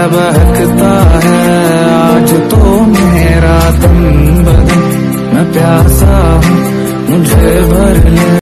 बहकता है आज तो मेरा तन बदन, मैं प्यासा हूँ मुझे भर ले।